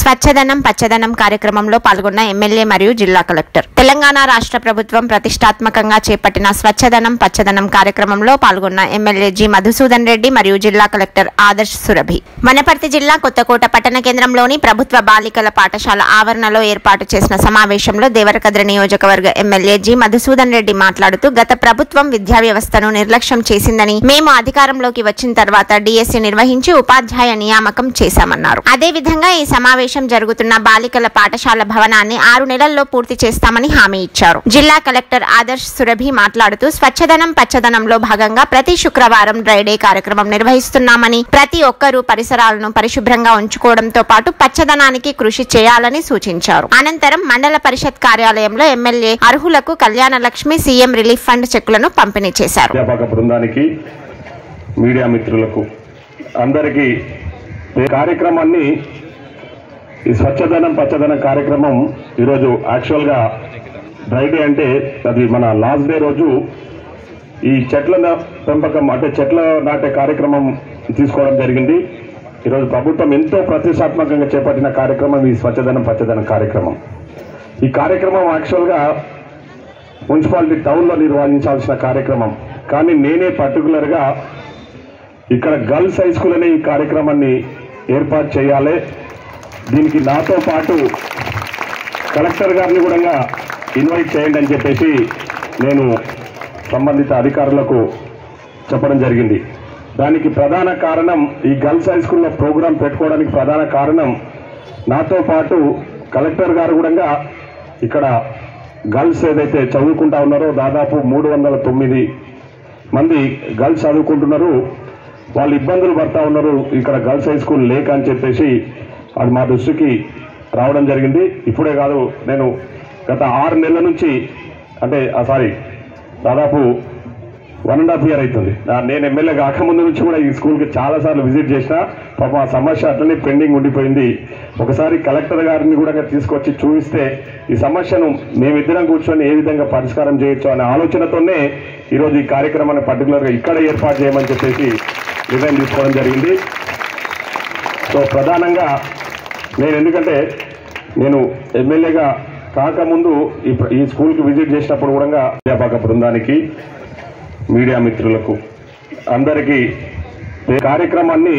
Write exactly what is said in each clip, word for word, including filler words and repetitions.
స్వచ్ఛదనం పచ్చదనం కార్యక్రమంలో పాల్గొన్న ఎమ్మెల్యే మరియు జిల్లా కలెక్టర్. తెలంగాణ రాష్ట్ర ప్రభుత్వం ప్రతిష్టాత్మకంగా చేపట్టిన స్వచ్ఛదనం పచ్చదనం కార్యక్రమంలో పాల్గొన్న ఎమ్మెల్యే జి మధుసూదన్ రెడ్డి మరియు జిల్లా కలెక్టర్ ఆదర్శ్ సురభి. వనపర్తి జిల్లా కొత్తకోట పట్టణ కేంద్రంలోని ప్రభుత్వ బాలికల పాఠశాల ఆవరణలో ఏర్పాటు చేసిన సమావేశంలో దేవరకద్ర నియోజకవర్గ ఎమ్మెల్యే జి మధుసూదన్ రెడ్డి మాట్లాడుతూ గత ప్రభుత్వం విద్యా వ్యవస్థను నిర్లక్ష్యం చేసిందని, మేము అధికారంలోకి వచ్చిన తర్వాత డిఎస్సి నిర్వహించి ఉపాధ్యాయ నియామకం చేశామన్నారు. అదేవిధంగా ఈ సమావేశం జరుగుతున్న బాలికల పాఠశాల భవనాన్ని ఆరు నెలల్లో పూర్తి చేస్తామని హామీ ఇచ్చారు. జిల్లా కలెక్టర్ ఆదర్శ్ సురభి మాట్లాడుతూ స్వచ్ఛదనం పచ్చదనంలో భాగంగా ప్రతి శుక్రవారం డ్రై డే కార్యక్రమం నిర్వహిస్తున్నామని, ప్రతి ఒక్కరూ పరిసరాలను పరిశుభ్రంగా ఉంచుకోవడంతో పాటు పచ్చదనానికి కృషి చేయాలని సూచించారు. అనంతరం మండల పరిషత్ కార్యాలయంలో ఎమ్మెల్యే అర్హులకు Kalyana Lakshmi CM relief fund చెక్కులను పంపిణీ చేశారు. మీడియా మిత్రులకు అందరికీ కార్యక్రమాన్ని ఈ స్వచ్ఛదనం పచ్చదనం కార్యక్రమం ఈరోజు యాక్చువల్గా డ్రై డే అంటే అది మన లాస్ట్ డే రోజు ఈ చెట్ల పెంపకం అంటే చెట్ల నాటే కార్యక్రమం తీసుకోవడం జరిగింది. ఈరోజు ప్రభుత్వం ఎంతో ప్రతిష్టాత్మకంగా చేపట్టిన కార్యక్రమం ఈ స్వచ్ఛదనం పచ్చదనం కార్యక్రమం. ఈ కార్యక్రమం యాక్చువల్గా మున్సిపాలిటీ టౌన్లో నిర్వహించాల్సిన కార్యక్రమం, కానీ నేనే పర్టికులర్గా ఇక్కడ గర్ల్స్ హై స్కూల్ అనే ఈ కార్యక్రమాన్ని ఏర్పాటు చేయాలి, దీనికి నాతో పాటు కలెక్టర్ గారిని కూడా ఇన్వైట్ చేయండి అని చెప్పేసి నేను సంబంధిత అధికారులకు చెప్పడం జరిగింది. దానికి ప్రధాన కారణం ఈ గర్ల్స్ హై స్కూల్లో ప్రోగ్రాం పెట్టుకోవడానికి ప్రధాన కారణం నాతో పాటు కలెక్టర్ గారు కూడా ఇక్కడ గర్ల్స్ ఏదైతే చదువుకుంటా ఉన్నారో దాదాపు మూడు వందల తొమ్మిది మంది గర్ల్స్ చదువుకుంటున్నారు, వాళ్ళు ఇబ్బందులు పడతా ఉన్నారు ఇక్కడ గర్ల్స్ హై స్కూల్ లేక అని చెప్పేసి అది మా దృష్టికి రావడం జరిగింది. ఇప్పుడే కాదు, నేను గత ఆరు నెలల నుంచి అంటే సారీ దాదాపు వన్ అండ్ హాఫ్ ఇయర్ అవుతుంది. నేను ఎమ్మెల్యే కాకముందు నుంచి కూడా ఈ స్కూల్కి చాలాసార్లు విజిట్ చేసిన, పాప ఆ సమస్య అట్లనే పెండింగ్ ఉండిపోయింది. ఒకసారి కలెక్టర్ గారిని కూడా తీసుకొచ్చి చూపిస్తే ఈ సమస్యను మేమిద్దరం కూర్చొని ఏ విధంగా పరిష్కారం చేయొచ్చు అనే ఆలోచనతోనే ఈరోజు ఈ కార్యక్రమాన్ని పర్టికులర్గా ఇక్కడ ఏర్పాటు చేయమని చెప్పేసి నిర్ణయం తీసుకోవడం జరిగింది. సో ప్రధానంగా నేను ఎందుకంటే నేను ఎమ్మెల్యేగా కాకముందు ఈ ఈ స్కూల్కి విజిట్ చేసినప్పుడు కూడా అధ్యాపక బృందానికి, మీడియా మిత్రులకు అందరికీ కార్యక్రమాన్ని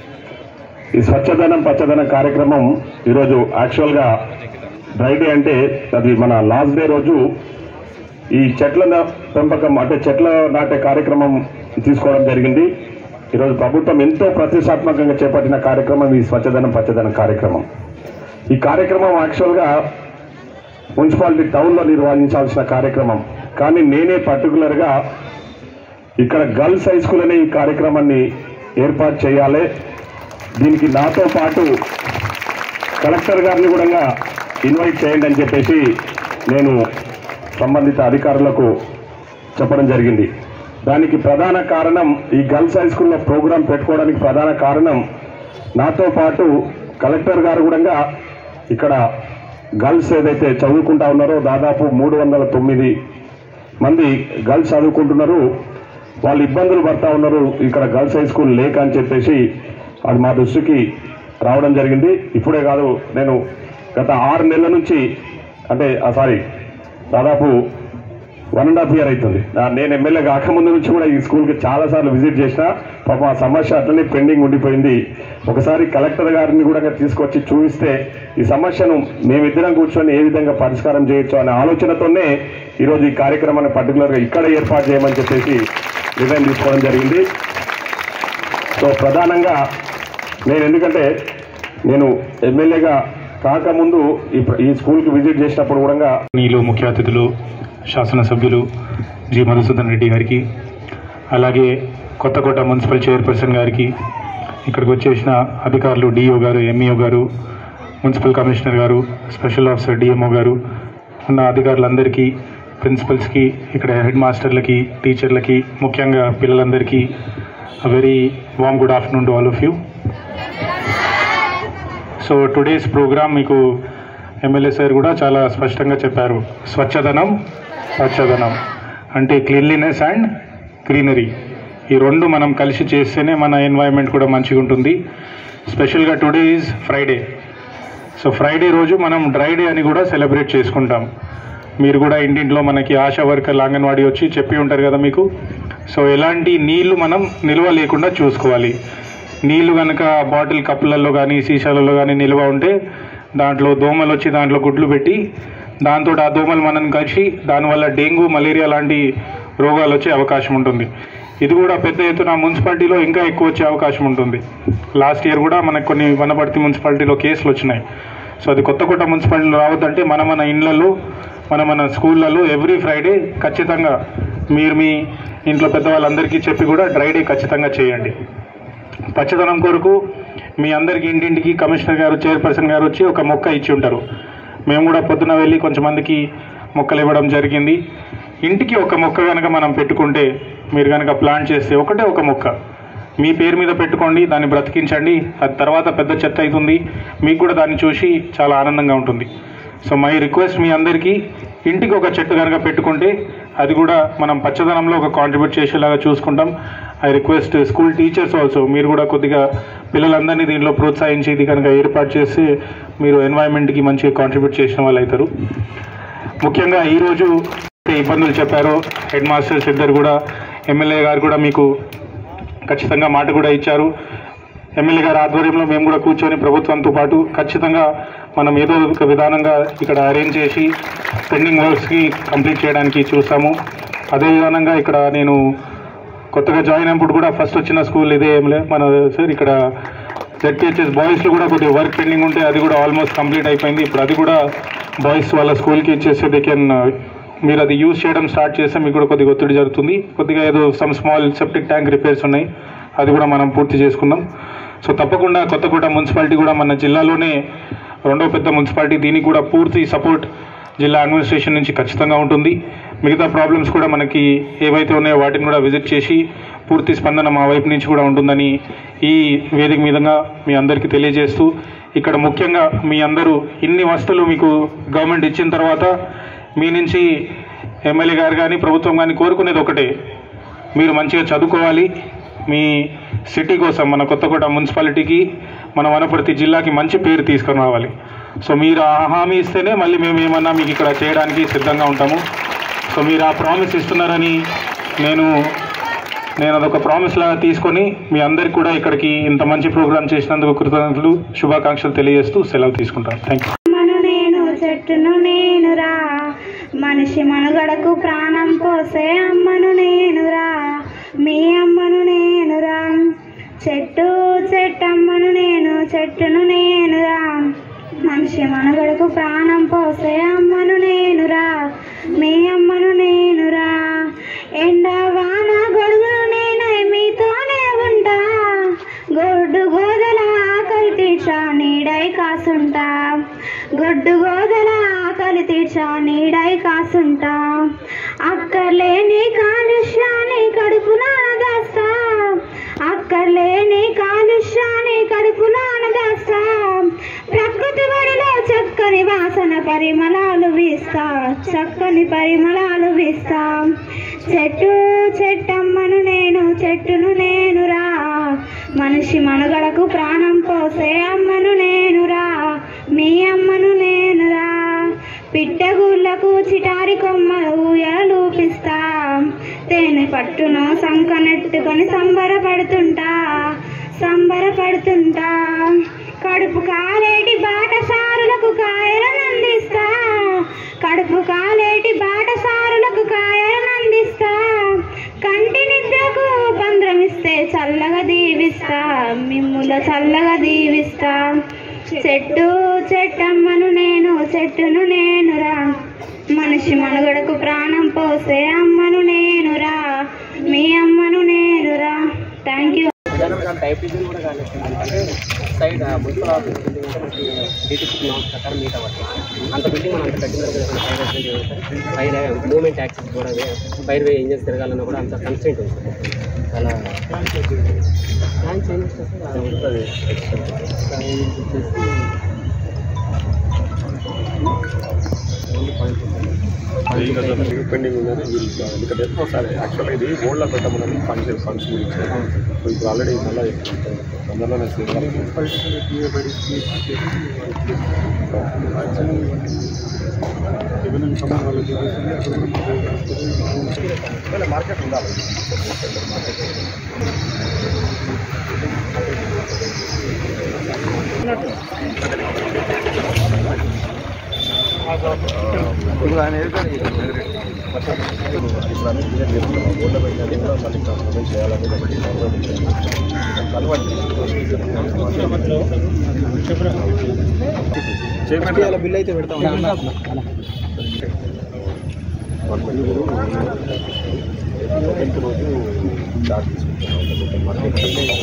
ఈ స్వచ్ఛదనం పచ్చదనం కార్యక్రమం ఈరోజు యాక్చువల్గా డ్రై డే అంటే అది మన లాస్ట్ డే రోజు ఈ చెట్ల పెంపకం అంటే చెట్ల నాటే కార్యక్రమం తీసుకోవడం జరిగింది. ఈరోజు ప్రభుత్వం ఎంతో ప్రతిష్టాత్మకంగా చేపట్టిన కార్యక్రమం ఈ స్వచ్ఛదనం పచ్చదనం కార్యక్రమం. ఈ కార్యక్రమం యాక్చువల్గా మున్సిపాలిటీ టౌన్లో నిర్వహించాల్సిన కార్యక్రమం, కానీ నేనే పర్టికులర్గా ఇక్కడ గర్ల్స్ హై స్కూల్ అనే ఈ కార్యక్రమాన్ని ఏర్పాటు చేయాలి, దీనికి నాతో పాటు కలెక్టర్ గారిని కూడా ఇన్వైట్ చేయండి అని చెప్పేసి నేను సంబంధిత అధికారులకు చెప్పడం జరిగింది. దానికి ప్రధాన కారణం ఈ గర్ల్స్ హై స్కూల్లో ప్రోగ్రాం పెట్టుకోవడానికి ప్రధాన కారణం నాతో పాటు కలెక్టర్ గారు కూడా ఇక్కడ గర్ల్స్ ఏదైతే చదువుకుంటా ఉన్నారో దాదాపు మూడు వందల తొమ్మిది మంది గర్ల్స్ చదువుకుంటున్నారు, వాళ్ళు ఇబ్బందులు పడతా ఉన్నారు ఇక్కడ గర్ల్స్ హై స్కూల్ లేక అని చెప్పేసి అది మా దృష్టికి రావడం జరిగింది. ఇప్పుడే కాదు, నేను గత ఆరు నెలల నుంచి అంటే సారీ దాదాపు వన్ అండ్ హాఫ్ ఇయర్ అవుతుంది. నేను ఎమ్మెల్యే కాకముందు నుంచి కూడా ఈ స్కూల్కి చాలాసార్లు విజిట్ చేసిన, పాప ఆ సమస్య అట్లనే పెండింగ్ ఉండిపోయింది. ఒకసారి కలెక్టర్ గారిని కూడా తీసుకొచ్చి చూపిస్తే ఈ సమస్యను మేమిద్దరం కూర్చొని ఏ విధంగా పరిష్కారం చేయొచ్చు అనే ఆలోచనతోనే ఈరోజు ఈ కార్యక్రమాన్ని పర్టికులర్గా ఇక్కడ ఏర్పాటు చేయమని చెప్పేసి నిర్ణయం తీసుకోవడం జరిగింది. సో ప్రధానంగా నేను ఎందుకంటే నేను ఎమ్మెల్యేగా కాకముందు ఈ స్కూల్కి విజిట్ చేసినప్పుడు కూడా నీలో ముఖ్య అతిథులు శాసనసభ్యులు జి మధుసూదన్ రెడ్డి గారికి, అలాగే కొత్తకోట మున్సిపల్ చైర్పర్సన్ గారికి, ఇక్కడికి వచ్చేసిన అధికారులు DO garu, MEO garu, municipal commissioner garu, special officer DMO garu, ఉన్న అధికారులందరికీ, ప్రిన్సిపల్స్కి, ఇక్కడ హెడ్ మాస్టర్లకి, టీచర్లకి, ముఖ్యంగా పిల్లలందరికీ very warm good afternoon to all of you. So today's programme మీకు ఎమ్మెల్యే సార్ కూడా చాలా స్పష్టంగా చెప్పారు. స్వచ్ఛదనం పచ్చదనం అంటే క్లీన్లీనెస్ అండ్ గ్రీనరీ, ఈ రెండు మనం కలిసి చేస్తేనే మన ఎన్వైరన్మెంట్ కూడా మంచిగా ఉంటుంది. స్పెషల్గా today is Friday, so Friday రోజు మనం డ్రై డే అని కూడా సెలబ్రేట్ చేసుకుంటాం. మీరు కూడా ఇంటింట్లో మనకి ఆశా వర్కర్లు అంగన్వాడీ వచ్చి చెప్పి ఉంటారు కదా మీకు. సో ఎలాంటి నీళ్లు మనం నిల్వ లేకుండా చూసుకోవాలి. నీళ్లు కనుక బాటిల్ కప్పులలో కానీ సీసాలలో కానీ నిల్వ ఉంటే దాంట్లో దోమలు వచ్చి దాంట్లో గుడ్లు పెట్టి దాంతో ఆ దోమలు మనం కలిసి దానివల్ల డెంగ్యూ మలేరియా లాంటి రోగాలు వచ్చే అవకాశం ఉంటుంది. ఇది కూడా పెద్ద ఎత్తున మున్సిపాలిటీలో ఇంకా ఎక్కువ వచ్చే అవకాశం ఉంటుంది. లాస్ట్ ఇయర్ కూడా మనకు కొన్ని వనపర్తి మున్సిపాలిటీలో కేసులు వచ్చినాయి. సో అది కొత్తకోట మున్సిపాలిటీలో రావద్దంటే మన మన ఇళ్లలో మన మన స్కూళ్ళలో ఎవ్రీ ఫ్రైడే ఖచ్చితంగా మీరు మీ ఇంట్లో పెద్దవాళ్ళందరికీ చెప్పి కూడా డ్రై డే ఖచ్చితంగా చేయండి. పచ్చదనం కొరకు మీ అందరికీ ఇంటింటికి కమిషనర్ గారు చైర్పర్సన్ గారు వచ్చి ఒక మొక్క ఇచ్చి ఉంటారు. మేము కూడా పొద్దున వెళ్ళి కొంచెం మందికి మొక్కలు ఇవ్వడం జరిగింది. ఇంటికి ఒక మొక్క కనుక మనం పెట్టుకుంటే మీరు కనుక ప్లాంట్ చేస్తే ఒకటే ఒక మొక్క మీ పేరు మీద పెట్టుకోండి, దాన్ని బ్రతికించండి. అది తర్వాత పెద్ద చెత్త అవుతుంది, మీకు కూడా దాన్ని చూసి చాలా ఆనందంగా ఉంటుంది. సో మై రిక్వెస్ట్ మీ అందరికీ ఇంటికి ఒక చెట్టు కనుక పెట్టుకుంటే అది కూడా మనం పచ్చదనంలో ఒక కాంట్రిబ్యూట్ చేసేలాగా చూసుకుంటాం. I request school teachers also మీరు కూడా కొద్దిగా పిల్లలందరినీ దీనిలో ప్రోత్సహించి ఇది కనుక ఏర్పాటు చేసి మీరు ఎన్వైరన్మెంట్కి మంచిగా కాంట్రిబ్యూట్ చేసిన వాళ్ళు అవుతారు. ముఖ్యంగా ఈరోజు ఇబ్బందులు చెప్పారో హెడ్ మాస్టర్స్ ఇద్దరు కూడా ఎమ్మెల్యే గారు కూడా మీకు ఖచ్చితంగా మాట కూడా ఇచ్చారు. ఎమ్మెల్యే గారి ఆధ్వర్యంలో మేము కూడా కూర్చొని ప్రభుత్వంతో పాటు ఖచ్చితంగా మనం ఏదో ఒక విధానంగా ఇక్కడ అరేంజ్ చేసి పెండింగ్ వర్క్స్కి కంప్లీట్ చేయడానికి చూస్తాము. అదే విధానంగా ఇక్కడ నేను కొత్తగా జాయిన్ అయినప్పుడు కూడా ఫస్ట్ వచ్చిన స్కూల్ ఇదే ఏం లేదు మన సార్. ఇక్కడ జెడ్పిహెచ్ఎస్ బాయ్స్లో కూడా కొద్దిగా వర్క్ పెండింగ్ ఉంటే అది కూడా ఆల్మోస్ట్ కంప్లీట్ అయిపోయింది. ఇప్పుడు అది కూడా బాయ్స్ వాళ్ళ స్కూల్కి ఇచ్చేస్తే దే కెన్ మీరు అది యూజ్ చేయడం స్టార్ట్ చేస్తే మీకు కూడా కొద్దిగా ఒత్తిడి జరుగుతుంది. కొద్దిగా ఏదో some small septic tank repairs ఉన్నాయి, అది కూడా మనం పూర్తి చేసుకుందాం. సో తప్పకుండా కొత్తకోట మున్సిపాలిటీ కూడా మన జిల్లాలోనే రెండో పెద్ద మున్సిపాలిటీ. దీనికి కూడా పూర్తి సపోర్ట్ జిల్లా అడ్మినిస్ట్రేషన్ నుంచి ఖచ్చితంగా ఉంటుంది. మిగతా ప్రాబ్లమ్స్ కూడా మనకి ఏవైతే ఉన్నాయో వాటిని కూడా విజిట్ చేసి పూర్తి స్పందన మా వైపు నుంచి కూడా ఉంటుందని ఈ వేదిక మీదంగా మీ అందరికీ తెలియజేస్తూ, ఇక్కడ ముఖ్యంగా మీ అందరూ ఇన్ని వస్తువులు మీకు గవర్నమెంట్ ఇచ్చిన తర్వాత మీ నుంచి ఎమ్మెల్యే గారు కానీ ప్రభుత్వం కానీ కోరుకునేది ఒకటే, మీరు మంచిగా చదువుకోవాలి. మీ సిటీ కోసం మన కొత్తకోట మున్సిపాలిటీకి మన వనపర్తి జిల్లాకి మంచి పేరు తీసుకొని రావాలి. సో మీరు ఆ హామీ ఇస్తేనే మళ్ళీ మేము ఏమన్నా మీకు ఇక్కడ చేయడానికి సిద్ధంగా ఉంటాము. సో మీరు ఆ ప్రామిస్ ఇస్తున్నారని నేను నేను అదొక ప్రామిస్ లాగా తీసుకొని మీ అందరికీ కూడా ఇక్కడికి ఇంత మంచి ప్రోగ్రామ్ చేసినందుకు కృతజ్ఞతలు శుభాకాంక్షలు తెలియజేస్తూ సెలవు తీసుకుంటాను. Thank you. చెట్టును నేనురా, మనిషి మనుగడకు ప్రాణం పోసే అమ్మను నేనురా, మీ అమ్మను నేనురా. చెట్టు చెట్టమ్మను నేను, చెట్టును నేనురా, మనిషి మనుగడకు ప్రాణం పోసే అమ్మను నేనురా, మీ అమ్మను నేనురా. ఎండ వాన గొడుగులు నేనై మీతోనే ఉంటా, గొడ్డు గోదల ఆకలి తీర్చా నీడై కాసుంటా, గొడ్డు గోదల ఆకలి తీర్చా నీడై కాసుంటా. అక్కర్లేని కాలుష్యాన్ని కడుపునాన దాస్తా, అక్కర్లేని కాలుష్యాన్ని కడుపునాన దాస్తా. ప్రకృతి వడిలో చక్కని వాసన పరిమళాలు వీస్తా, చక్కని పరిమళాలు వీస్తా. చెట్టు చెట్టమ్మను నేను, చెట్టును నేనురా, మనిషి మనుగడకు ప్రాణం పోసే అమ్మను నేనురా, మీ అమ్మను నేనురా. పిట్టగుళ్ళకు చిటారి కొమ్మలు ఊయలూపిస్తా, తేనె పట్టును సంకనెట్టుకొని సంబరపడుతుంటా, సంబరపడుతుంటా. కడుపు కాలేటి బాటసారులకు కాయలను అందిస్తా, కడుపు కాలేటి బాటసారులకు కాయలను అందిస్తా. కంటి నిద్రకు పంద్రమిస్తే చల్లగా దీవిస్తా, మిమ్ముల చల్లగా దీవిస్తా. చెట్టు చెట్టమ్మను నేను, చెట్టును నేనురా, మనిషి మనుగడకు ప్రాణం పోసే అమ్మను నేనురా, మీ అమ్మను నేనురా. Thank you. టైపింగ్ కూడా కానీ సైడ్ మున్సిపల్ ఆఫీస్ బిల్డింగ్ అంటే మనకి డీటీసీ నామ్స్ ప్రకారం మీట్ అవ్వాలి. అంత బిల్డింగ్ మనం అంత కట్టిన ఫైర్ మూవ్మెంట్ యాక్సెస్ కూడా ఫైర్ వే ఇంజన్స్ తిరగాలన్నా కూడా అంత కన్స్టెంట్ ఉంది. అలా ప్లాన్ చేంజ్ చేస్తే అలా ఉంటుంది. వచ్చేసి పెండింగ్ ఉందని వీళ్ళు ఎందుకంటే ఒకసారి యాక్చువల్గా ఇది గోల్డ్లో పెట్టమని ఫండ్స్ ఫండ్స్ ఇచ్చారు. ఇప్పుడు ఆల్రెడీ మళ్ళీ తొందరలోనే మార్కెట్ ఉండాలి. ఇప్పుడు ఆయన ఇప్పుడు అన్ని గోల్డ్ పెట్టినది కూడా మళ్ళీ కంప్రమైజ్ చేయాలని చేయాలి. బిల్ అయితే పెడతాం. టెన్త్ రోజు చార్జ్ తీసుకుంటాం. మార్కెట్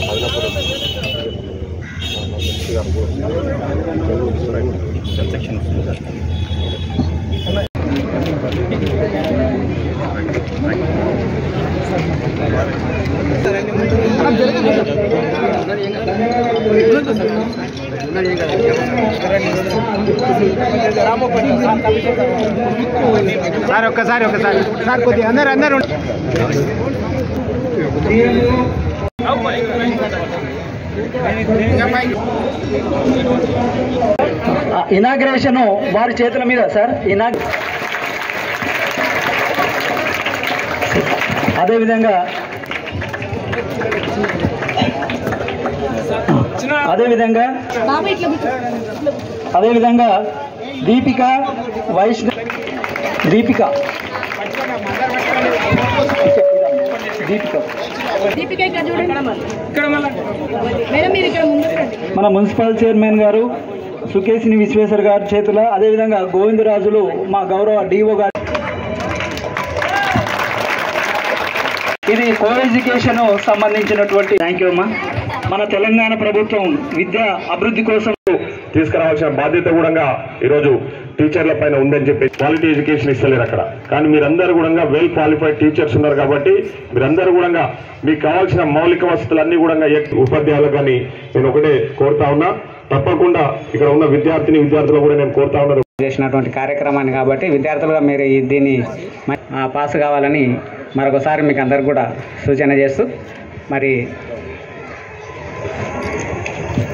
సెక్షన్ వస్తుంది సార్. సార్ ఒక్కసారి ఒక్కసారి సార్ కొద్దిగా అందరు అందరు ఇనాగ్రేషన్ వారి చేతుల మీద సార్. ఇనా అదేవిధంగా అదేవిధంగా అదేవిధంగా దీపిక వైష్ణవ్ దీపిక దీపిక మన మున్సిపల్ చైర్మన్ గారు సుకేసిని విశ్వేశ్వర్ గారి చేతుల, అదేవిధంగా గోవిందరాజులు మా గౌరవ డిఓ గారు. ఇది కో ఎడ్యుకేషన్ సంబంధించినటువంటి. థ్యాంక్ యూ అమ్మా. మన తెలంగాణ ప్రభుత్వం విద్య అభివృద్ధి కోసం తీసుకురావాల్సిన బాధ్యత కూడా ఈరోజు టీచర్ల పైన ఉందని చెప్పి క్వాలిటీ ఎడ్యుకేషన్ ఇస్తలేరు అక్కడ. కానీ మీరందరూ కూడా వెల్ క్వాలిఫైడ్ టీచర్స్ ఉన్నారు కాబట్టి మీరందరూ కూడా మీకు కావాల్సిన మౌలిక వసతులన్నీ కూడా ఉపాధ్యాయులు కానీ నేను ఒకటే కోరుతా ఉన్నా. తప్పకుండా ఇక్కడ ఉన్న విద్యార్థిని విద్యార్థులు కూడా నేను కోరుతా ఉన్నాను చేసినటువంటి కార్యక్రమాన్ని. కాబట్టి విద్యార్థులుగా మీరు దీన్ని పాస్ కావాలని మరొకసారి మీకు అందరికి కూడా సూచన చేస్తూ మరి